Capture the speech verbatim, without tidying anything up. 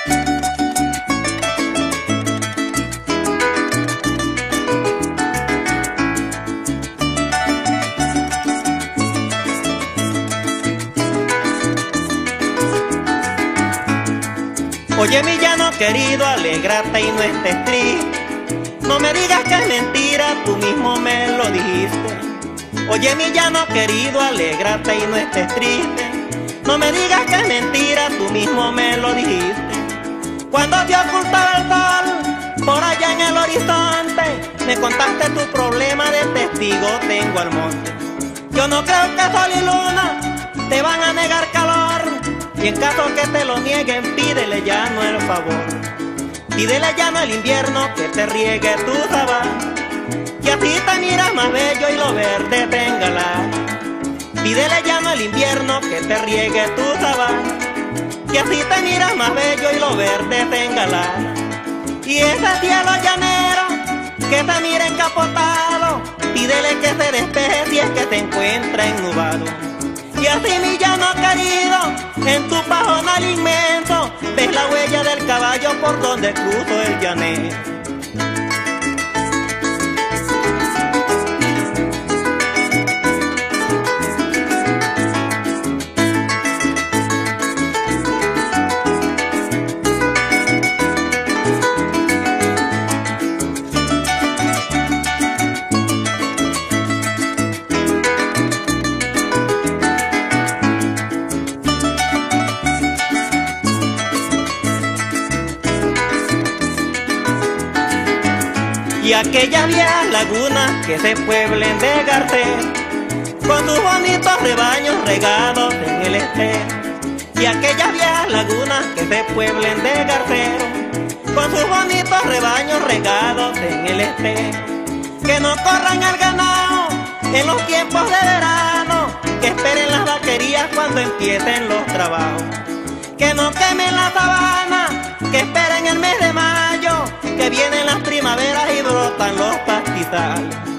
Oye, mi llano querido, alégrate y no estés triste. No me digas que es mentira, tú mismo me lo dijiste. Oye, mi llano querido, alégrate y no estés triste. No me digas que es mentira, tú mismo me lo dijiste. Cuando te ocultaba el sol, por allá en el horizonte, me contaste tu problema, de testigo tengo al monte. Yo no creo que sol y luna te van a negar calor. Y en caso que te lo nieguen, pídele llano el favor. Pídele llano el invierno que te riegue tu sabana, y así te miras más bello y lo verde te engalana. Pídele llano el invierno que te riegue tu sabana, y así te miras más bello y lo verde te engalana. Y ese cielo llanero que te mira encapotado, pídele que se despeje si es que te encuentra ennubado. Y así, mi llano querido, en tu pajonal inmenso, ves la huella del caballo por donde cruzo el llanero. Y aquellas viejas lagunas que se pueblen de Garcero, con sus bonitos rebaños regados en el estero. Y aquellas viejas lagunas que se pueblen de Garcero, con sus bonitos rebaños regados en el estero. Que no corran el ganado en los tiempos de verano, que esperen las vaquerías cuando empiecen los trabajos. Que no quemen la sabana, que esperen el mes de mayo, que vienen las primaveras y brotan los pastizales.